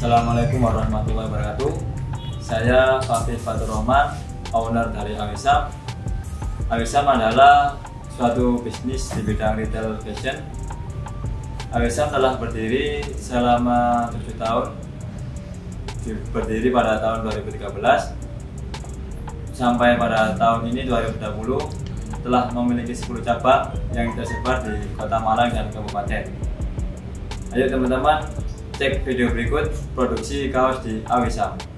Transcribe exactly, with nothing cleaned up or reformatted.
Assalamualaikum warahmatullahi wabarakatuh. Saya Fafif Fatur Rahman, owner dari Awisam. Awisam adalah suatu bisnis di bidang retail fashion. Awisam telah berdiri selama tujuh tahun, berdiri pada tahun dua ribu tiga belas sampai pada tahun ini dua ribu dua puluh telah memiliki sepuluh cabang yang tersebar di Kota Malang dan Kabupaten. Ayo teman-teman, cek video berikut produksi kaos di Awisam.